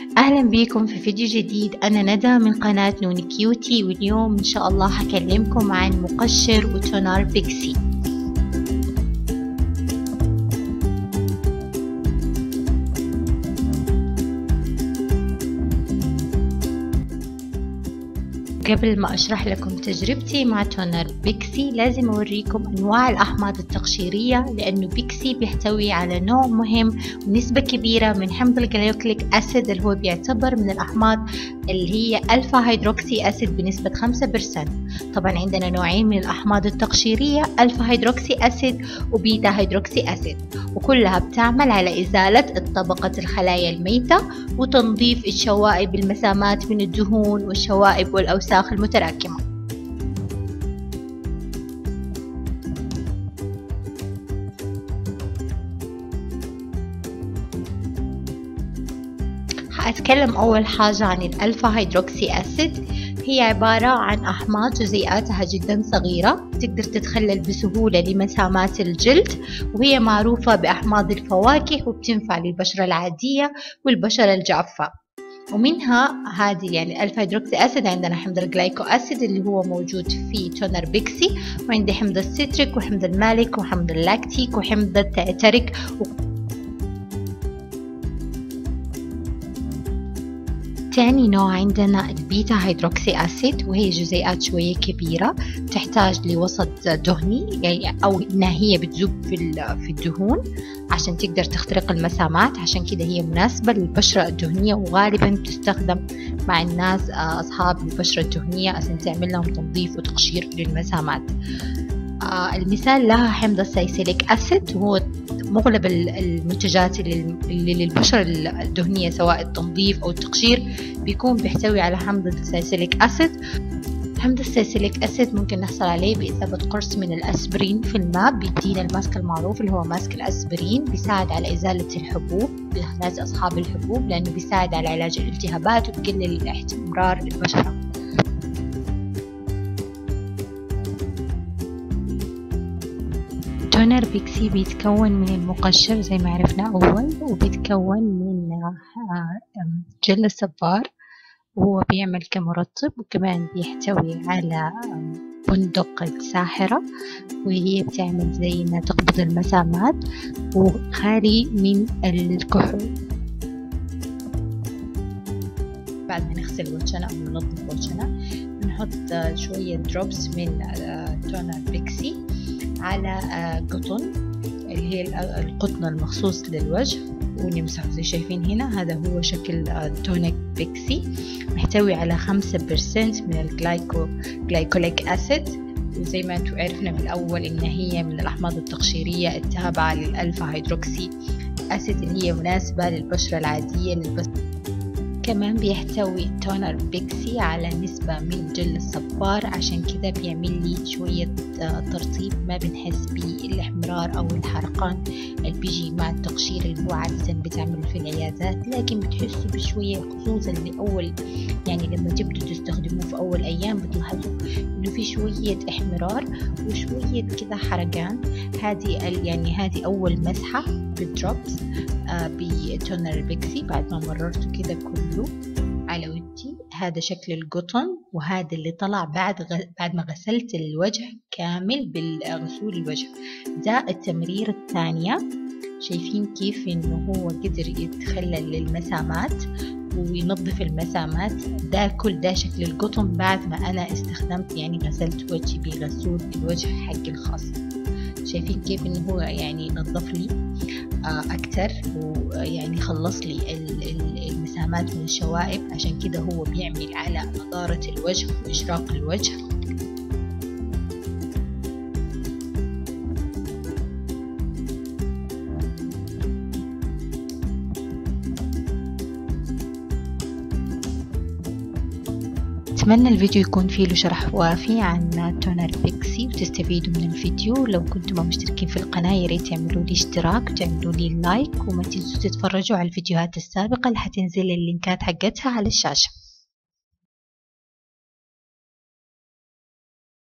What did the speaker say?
أهلا بكم في فيديو جديد. أنا ندى من قناة نوني كيوتي، واليوم إن شاء الله هكلمكم عن مقشر وتونر بيكسي. قبل ما أشرح لكم تجربتي مع تونر بيكسي لازم أوريكم أنواع الأحماض التقشيرية، لأنه بيكسي بيحتوي على نوع مهم ونسبة كبيرة من حمض الجلايكوليك أسيد، اللي هو بيعتبر من الأحماض اللي هي ألفا هيدروكسي أسيد بنسبة 5%. طبعا عندنا نوعين من الأحماض التقشيرية، ألفا هيدروكسي أسيد وبيتا هيدروكسي أسيد، وكلها بتعمل على إزالة طبقة الخلايا الميتة وتنظيف الشوائب المسامات من الدهون والشوائب والأوساخ المتراكمة. هأتكلم أول حاجة عن الألفا هيدروكسي أسيد. هي عبارة عن أحماض جزيئاتها جدا صغيرة تقدر تتخلل بسهولة لمسامات الجلد، وهي معروفة بأحماض الفواكه وبتنفع للبشرة العادية والبشرة الجافة. ومنها هذه يعني الألفا هيدروكسي أسيد عندنا حمض الجلايكو أسيد اللي هو موجود في تونر بيكسي، وعندي حمض الستريك وحمض المالك وحمض اللاكتيك وحمض التأتريك. تاني نوع عندنا البيتا هيدروكسي أسيد، وهي جزيئات شوية كبيرة تحتاج لوسط دهني، يعني أو إنها هي بتذوب في الدهون عشان تقدر تخترق المسامات، عشان كده هي مناسبة للبشرة الدهنية، وغالبا تستخدم مع الناس أصحاب البشرة الدهنية عشان تعمل لهم تنظيف وتقشير للمسامات. المثال لها حمض الساليسيليك أسيد، وهو مغلب المنتجات اللي للبشرة الدهنية سواء التنظيف أو التقشير بيكون بيحتوي على حمض الساليسيليك أسيد. حمض الساليسيليك أسيد ممكن نحصل عليه بإضافة قرص من الأسبرين في الماء، بيدينا الماسك المعروف اللي هو ماسك الأسبرين، بيساعد على إزالة الحبوب بالناس أصحاب الحبوب، لأنه بيساعد على علاج الالتهابات وبيقلل احمرار البشرة. تونر بيكسي بيتكون من المقشر زي ما عرفنا أول، وبيتكون من جل الصبار، وهو بيعمل كمرطب، وكمان بيحتوي على بندق الساحرة وهي بتعمل زي إنها تقبض المسامات، وخالي من الكحول. بعد ما نغسل وجهنا أو ننظف وجهنا بنحط شوية دروبس من تونر بيكسي على قطن اللي هي القطن المخصوص للوجه، ونمسحه زي شايفين هنا. هذا هو شكل تونر بيكسي، محتوي على 5% من الجلايكوليك أسيد، وزي ما انتم عرفنا بالأول إن هي من الأحماض التقشيرية التابعة للألفا هيدروكسي أسيد اللي هي مناسبة للبشرة العادية كمان بيحتوي تونر بيكسي على نسبة من جل الصبار، عشان كده بيعمل لي شوية ترطيب، ما بنحس بالاحمرار أو الحرقان اللي بيجي مع التقشير اللي هو عادة بتعمل في العيادات، لكن بتحسوا بشوية خصوصا لأول يعني لما تبدوا تستخدموه في أول أيام بتلاحظوا إنه في شوية احمرار وشوية كذا حرقان. هذه أول مسحة بالدروبس بتونر بيكسي بعد ما مررته كده كله على وجهي. هذا شكل القطن، وهذا اللي طلع بعد ما غسلت الوجه كامل بالغسول الوجه. ده التمرير الثانية، شايفين كيف انه هو قدر يتخلل المسامات وينظف المسامات. ده شكل القطن بعد ما انا استخدمت يعني غسلت وجهي بغسول الوجه حق الخاص. شايفين كيف انه هو يعني نظف لي اكتر، ويعني خلص لي المسامات من الشوائب، عشان كده هو بيعمل على نضارة الوجه وإشراق الوجه. أتمنى الفيديو يكون فيه له شرح وافي عن تونر بيكسي وتستفيدوا من الفيديو. لو كنتم مشتركين في القناة ياريت تعملوا لي اشتراك وتعملوا لي لايك، وما تنسوا تتفرجوا على الفيديوهات السابقة اللي حتنزل اللينكات حقتها على الشاشة.